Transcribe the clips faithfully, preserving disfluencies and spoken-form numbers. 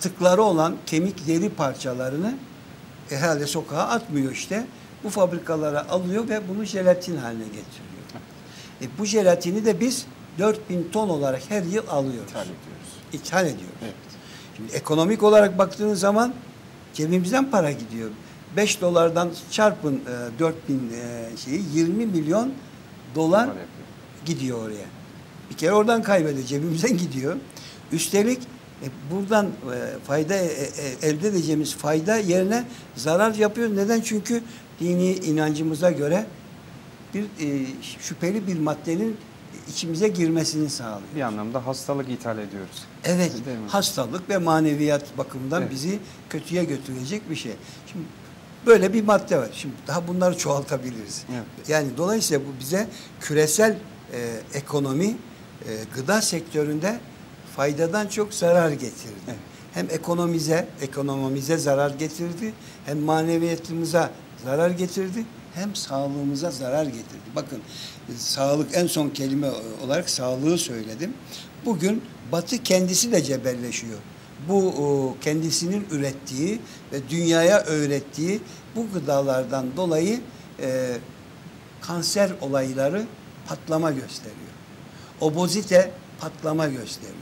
tıkları olan kemik deri parçalarını e, herhalde sokağa atmıyor işte. Bu fabrikalara alıyor ve bunu jelatin haline getiriyor. E, bu jelatini de biz dört bin ton olarak her yıl alıyoruz. İthal ediyoruz. İthal ediyoruz. Evet. Şimdi ekonomik olarak baktığınız zaman cebimizden para gidiyor. beş dolardan çarpın e, dört bin e, şeyi yirmi milyon dolar gidiyor oraya. Bir kere oradan kaybediyor. Cebimizden gidiyor. Üstelik e, buradan e, fayda e, e, elde edeceğimiz fayda yerine zarar yapıyoruz. Neden? Çünkü dini inancımıza göre bir e, şüpheli bir maddenin içimize girmesini sağlıyor. Bir anlamda hastalık ithal ediyoruz. Evet, hastalık ve maneviyat bakımından evet. bizi kötüye götürecek bir şey. Şimdi böyle bir madde var. Şimdi daha bunları çoğaltabiliriz. Evet. Yani dolayısıyla bu bize küresel e, ekonomi, e, gıda sektöründe faydadan çok zarar getirdi. Evet. Hem ekonomize, ekonomimize zarar getirdi, hem maneviyatımıza zarar getirdi, hem sağlığımıza zarar getirdi. Bakın, e, sağlık en son kelime olarak sağlığı söyledim. Bugün Batı kendisi de cebelleşiyor. Bu o, kendisinin ürettiği ve dünyaya öğrettiği bu gıdalardan dolayı e, kanser olayları patlama gösteriyor. Obezite patlama gösteriyor.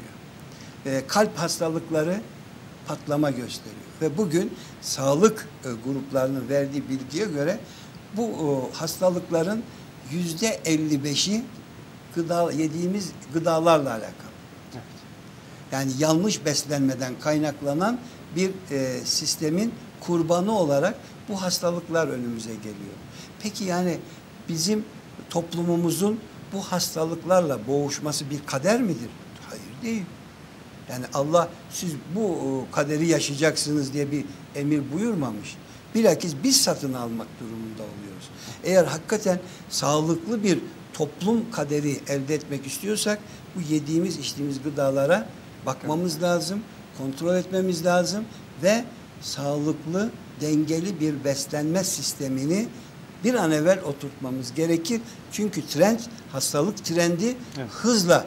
E, kalp hastalıkları patlama gösteriyor. Ve bugün sağlık e, gruplarının verdiği bilgiye göre bu o, hastalıkların yüzde elli beşi gıda, yediğimiz gıdalarla alakalı. Evet. Yani yanlış beslenmeden kaynaklanan bir e, sistemin kurbanı olarak bu hastalıklar önümüze geliyor. Peki yani bizim toplumumuzun bu hastalıklarla boğuşması bir kader midir? Hayır değil. Yani Allah siz bu kaderi yaşayacaksınız diye bir emir buyurmamış. Bilakis biz satın almak durumunda oluyoruz. Eğer hakikaten sağlıklı bir toplum kaderi elde etmek istiyorsak bu yediğimiz içtiğimiz gıdalara bakmamız lazım, kontrol etmemiz lazım ve sağlıklı, dengeli bir beslenme sistemini bir an evvel oturtmamız gerekir. Çünkü trend, hastalık trendi evet. hızla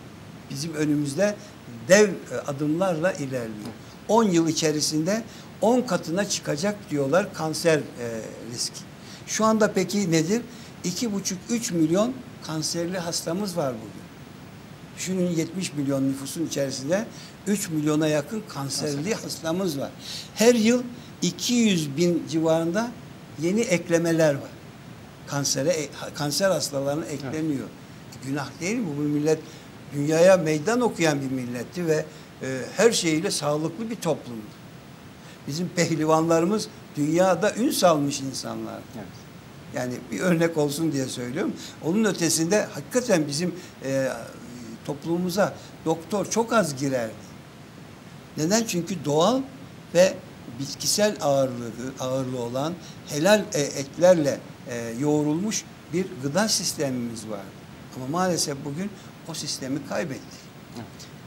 bizim önümüzde dev adımlarla ilerliyor. on yıl içerisinde on katına çıkacak diyorlar kanser e, riski. Şu anda peki nedir? iki buçuk üç milyon kanserli hastamız var bugün. Düşünün yetmiş milyon nüfusun içerisinde üç milyona yakın kanserli Kanser. hastamız var. Her yıl iki yüz bin civarında yeni eklemeler var. Kansere, kanser hastalarına ekleniyor. Evet. Günah değil mi? Bu millet dünyaya meydan okuyan bir milletti ve e, her şeyiyle sağlıklı bir toplumdu. Bizim pehlivanlarımız dünyada ün salmış insanlar. Evet. Yani bir örnek olsun diye söylüyorum. Onun ötesinde hakikaten bizim e, toplumumuza doktor çok az girerdi. Neden? Çünkü doğal ve bitkisel ağırlığı, ağırlığı olan helal e, etlerle e, yoğrulmuş bir gıda sistemimiz vardı. Ama maalesef bugün o sistemi kaybettik. Evet.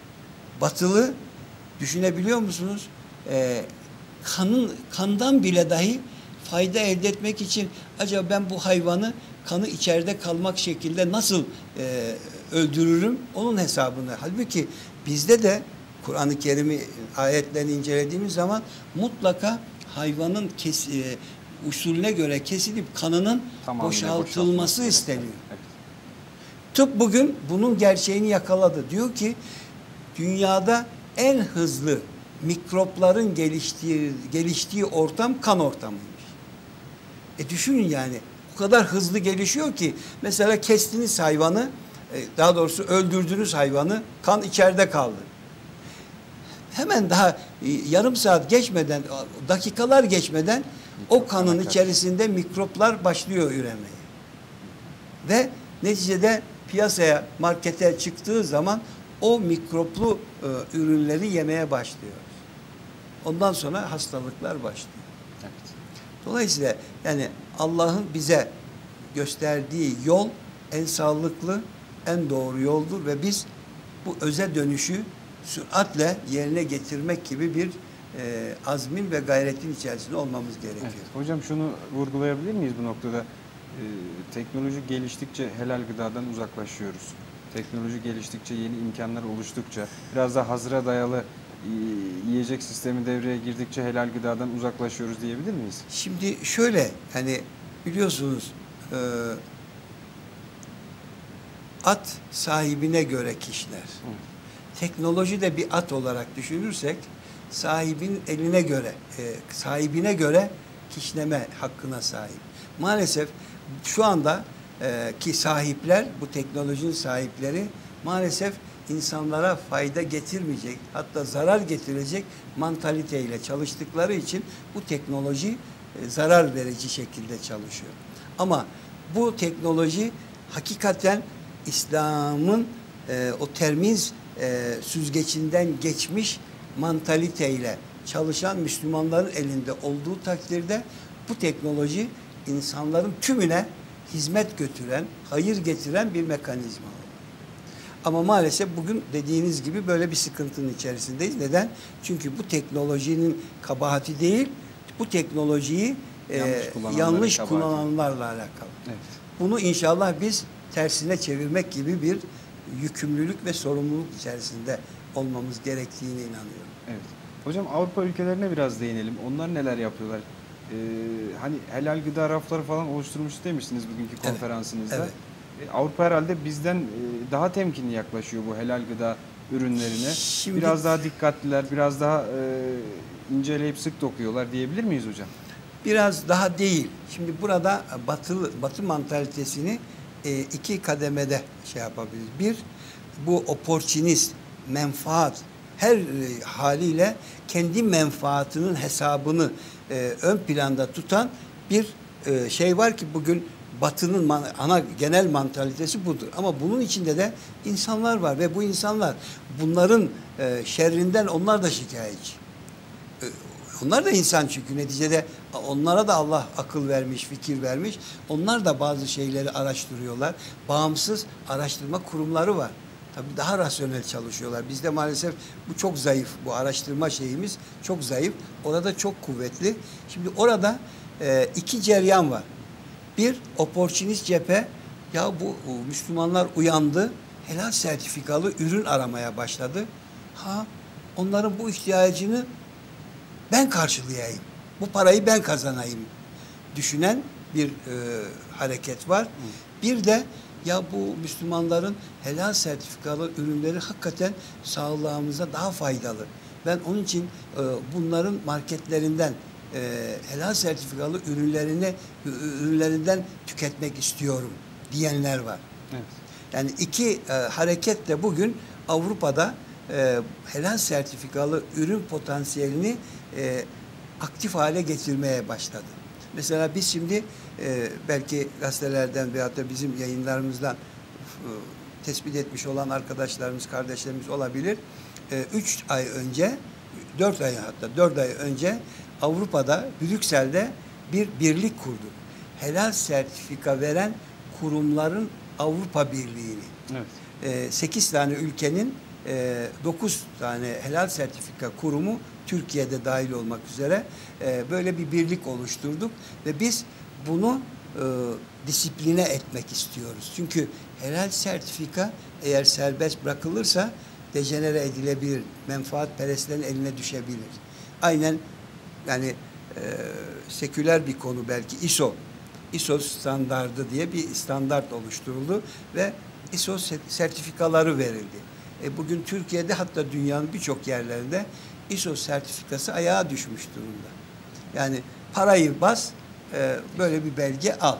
Batılı düşünebiliyor musunuz? E, kanın kandan bile dahi fayda elde etmek için acaba ben bu hayvanı kanı içeride kalmak şekilde nasıl e, öldürürüm? Onun hesabını. Halbuki bizde de Kur'an-ı Kerim'i ayetlerini incelediğimiz zaman mutlaka hayvanın kes, e, usulüne göre kesilip kanının Tamamıyla boşaltılması isteniyor. Evet. Tıp bugün bunun gerçeğini yakaladı. Diyor ki dünyada en hızlı mikropların geliştiği, geliştiği ortam kan ortamıymış. E düşünün yani o kadar hızlı gelişiyor ki mesela kestiniz hayvanı, daha doğrusu öldürdüğünüz hayvanı, kan içeride kaldı. Hemen daha yarım saat geçmeden, dakikalar geçmeden o kanın içerisinde mikroplar başlıyor üremeye. Ve neticede piyasaya, markete çıktığı zaman o mikroplu e, ürünleri yemeye başlıyor. Ondan sonra hastalıklar başlıyor. Evet. Dolayısıyla yani Allah'ın bize gösterdiği yol en sağlıklı, en doğru yoldur ve biz bu öze dönüşü süratle yerine getirmek gibi bir e, azmin ve gayretin içerisinde olmamız gerekiyor. Evet. Hocam şunu vurgulayabilir miyiz bu noktada? Ee, teknoloji geliştikçe helal gıdadan uzaklaşıyoruz. Teknoloji geliştikçe, yeni imkanlar oluştukça, biraz da hazıra dayalı yiyecek sistemi devreye girdikçe helal gıdadan uzaklaşıyoruz diyebilir miyiz? Şimdi şöyle, hani biliyorsunuz e, at sahibine göre kişner. Hı. Teknoloji de bir at olarak düşünürsek sahibin eline göre, e, sahibine göre kişneme hakkına sahip. Maalesef şu anda e, ki sahipler, bu teknolojinin sahipleri maalesef insanlara fayda getirmeyecek, hatta zarar getirecek mantaliteyle çalıştıkları için bu teknoloji e, zarar verici şekilde çalışıyor. Ama bu teknoloji hakikaten İslam'ın e, o termiz e, süzgecinden geçmiş mantaliteyle çalışan Müslümanların elinde olduğu takdirde bu teknoloji insanların tümüne hizmet götüren, hayır getiren bir mekanizma. Ama maalesef bugün dediğiniz gibi böyle bir sıkıntının içerisindeyiz. Neden? Çünkü bu teknolojinin kabahati değil, bu teknolojiyi yanlış, e, yanlış kullananlarla alakalı. Evet. Bunu inşallah biz tersine çevirmek gibi bir yükümlülük ve sorumluluk içerisinde olmamız gerektiğine inanıyorum. Evet. Hocam Avrupa ülkelerine biraz değinelim. Onlar neler yapıyorlar? Ee, hani helal gıda rafları falan oluşturmuş demiştiniz bugünkü konferansınızda. Evet. Evet. Ee, Avrupa herhalde bizden e, daha temkinli yaklaşıyor bu helal gıda ürünlerine. Şimdi, biraz daha dikkatliler, biraz daha e, inceleyip sık dokuyorlar diyebilir miyiz hocam? Biraz daha değil. Şimdi burada batı, batı mantalitesini e, iki kademede şey yapabiliriz. Bir, bu oportunist, menfaat, her e, haliyle kendi menfaatının hesabını e, ön planda tutan bir e, şey var ki bugün Batı'nın ana genel mantalitesi budur. Ama bunun içinde de insanlar var ve bu insanlar bunların e, şerrinden onlar da şikayetçi. E, onlar da insan çünkü neticede onlara da Allah akıl vermiş, fikir vermiş. Onlar da bazı şeyleri araştırıyorlar. Bağımsız araştırma kurumları var. Tabii daha rasyonel çalışıyorlar. Bizde maalesef bu çok zayıf. Bu araştırma şeyimiz çok zayıf. Orada çok kuvvetli. Şimdi orada e, iki ceryan var. Bir, oportunist cephe. Ya bu Müslümanlar uyandı. Helal sertifikalı ürün aramaya başladı. Ha, onların bu ihtiyacını ben karşılayayım. Bu parayı ben kazanayım düşünen bir e, hareket var. Hı. Bir de ya bu Müslümanların helal sertifikalı ürünleri hakikaten sağlığımıza daha faydalı. Ben onun için e, bunların marketlerinden e, helal sertifikalı ürünlerini ürünlerinden tüketmek istiyorum diyenler var. Evet. Yani iki e, hareket de bugün Avrupa'da e, helal sertifikalı ürün potansiyelini e, aktif hale getirmeye başladı. Mesela biz şimdi e, belki gazetelerden veyahut da bizim yayınlarımızdan e, tespit etmiş olan arkadaşlarımız, kardeşlerimiz olabilir. E, üç ay önce, dört ay hatta dört ay önce Avrupa'da, Brüksel'de bir birlik kurduk. Helal sertifika veren kurumların Avrupa Birliği'ni. Evet. E, sekiz tane ülkenin e, dokuz tane helal sertifika kurumu Türkiye'de dahil olmak üzere e, böyle bir birlik oluşturduk ve biz bunu e, disipline etmek istiyoruz. Çünkü helal sertifika eğer serbest bırakılırsa dejenere edilebilir, menfaatperestlerin eline düşebilir. Aynen yani e, seküler bir konu belki I S O. I S O standardı diye bir standart oluşturuldu ve I S O sertifikaları verildi. E, bugün Türkiye'de hatta dünyanın birçok yerlerinde I S O sertifikası ayağa düşmüş durumda. Yani parayı bas, e, böyle bir belge al.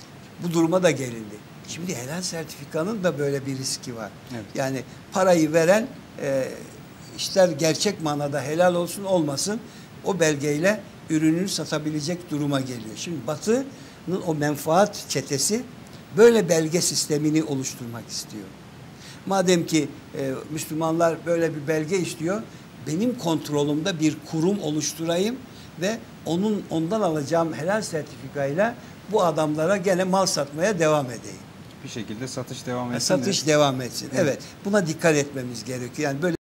Bu duruma da gelindi. Şimdi helal sertifikanın da böyle bir riski var. Evet. Yani parayı veren e, ister gerçek manada helal olsun olmasın o belgeyle ürününü satabilecek duruma geliyor. Şimdi Batı'nın o menfaat çetesi böyle belge sistemini oluşturmak istiyor. Madem ki e, Müslümanlar böyle bir belge istiyor, benim kontrolümde bir kurum oluşturayım ve onun ondan alacağım helal sertifikayla bu adamlara gene mal satmaya devam edeyim. Bir şekilde satış devam etsin. Satış de. devam etsin. Evet. Evet. Buna dikkat etmemiz gerekiyor. Yani böyle